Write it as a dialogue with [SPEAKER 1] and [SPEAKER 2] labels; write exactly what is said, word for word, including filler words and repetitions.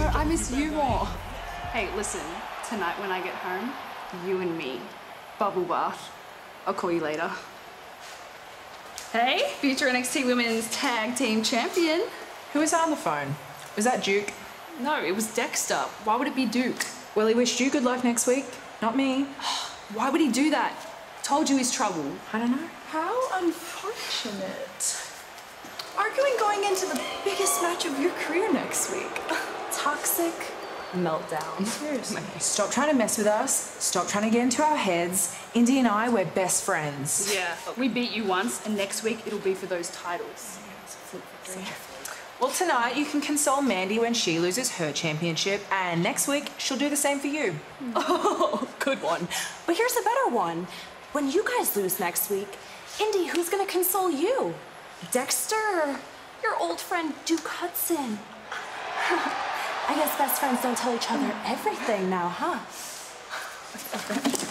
[SPEAKER 1] I miss you more. Hey, listen, tonight when I get home, you and me, bubble bath. I'll call you later. Hey, future N X T Women's Tag Team Champion.
[SPEAKER 2] Who was on the phone? Was that Duke?
[SPEAKER 1] No, it was Dexter. Why would it be Duke?
[SPEAKER 2] Well, he wished you good luck next week, not me.
[SPEAKER 1] Why would he do that? Told you he's trouble.
[SPEAKER 2] I don't know.
[SPEAKER 3] How unfortunate. Arguing going into the biggest match of your career next week. Toxic meltdown.
[SPEAKER 2] Seriously. Stop trying to mess with us. Stop trying to get into our heads. Indy and I, we're best friends.
[SPEAKER 1] Yeah, we beat you once, and next week it'll be for those titles.
[SPEAKER 2] Well, tonight you can console Mandy when she loses her championship, and next week she'll do the same for you.
[SPEAKER 4] Oh, good one. But here's a better one. When you guys lose next week, Indy, who's gonna console you? Dexter or your old friend Duke Hudson? I guess best friends don't tell each other everything now, huh?